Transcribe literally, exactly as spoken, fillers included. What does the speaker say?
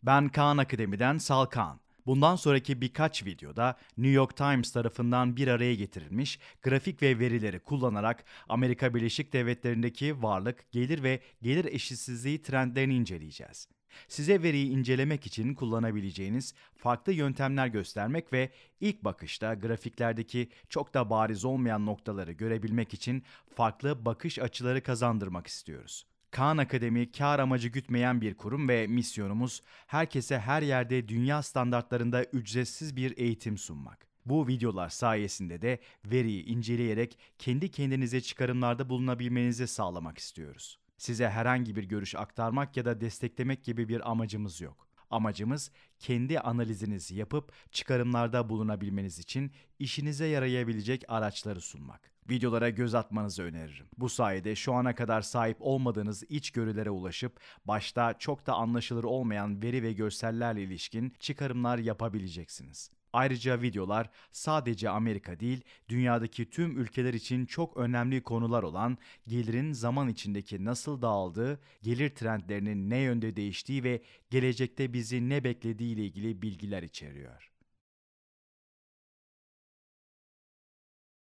Ben Kaan Akademi'den Salkan. Bundan sonraki birkaç videoda New York Times tarafından bir araya getirilmiş grafik ve verileri kullanarak Amerika Birleşik Devletleri'ndeki varlık, gelir ve gelir eşitsizliği trendlerini inceleyeceğiz. Size veriyi incelemek için kullanabileceğiniz farklı yöntemler göstermek ve ilk bakışta grafiklerdeki çok da bariz olmayan noktaları görebilmek için farklı bakış açıları kazandırmak istiyoruz. Kaan Akademi kar amacı gütmeyen bir kurum ve misyonumuz herkese her yerde dünya standartlarında ücretsiz bir eğitim sunmak. Bu videolar sayesinde de veriyi inceleyerek kendi kendinize çıkarımlarda bulunabilmenizi sağlamak istiyoruz. Size herhangi bir görüş aktarmak ya da desteklemek gibi bir amacımız yok. Amacımız kendi analizinizi yapıp çıkarımlarda bulunabilmeniz için işinize yarayabilecek araçları sunmak. Videolara göz atmanızı öneririm. Bu sayede şu ana kadar sahip olmadığınız içgörülere ulaşıp başta çok da anlaşılır olmayan veri ve görsellerle ilişkin çıkarımlar yapabileceksiniz. Ayrıca videolar sadece Amerika değil, dünyadaki tüm ülkeler için çok önemli konular olan gelirin zaman içindeki nasıl dağıldığı, gelir trendlerinin ne yönde değiştiği ve gelecekte bizi ne beklediği ile ilgili bilgiler içeriyor.